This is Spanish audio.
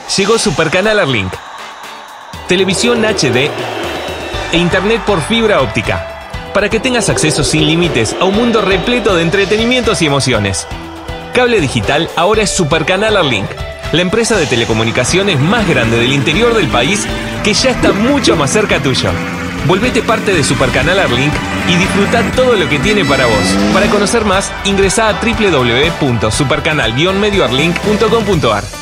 Llegó Supercanal Arlink. Televisión HD e internet por fibra óptica, para que tengas acceso sin límites a un mundo repleto de entretenimientos y emociones. Cable digital ahora es Supercanal Arlink, la empresa de telecomunicaciones más grande del interior del país que ya está mucho más cerca tuyo. Volvete parte de Supercanal Arlink y disfruta todo lo que tiene para vos. Para conocer más, ingresá a www.supercanal-medioarlink.com.ar.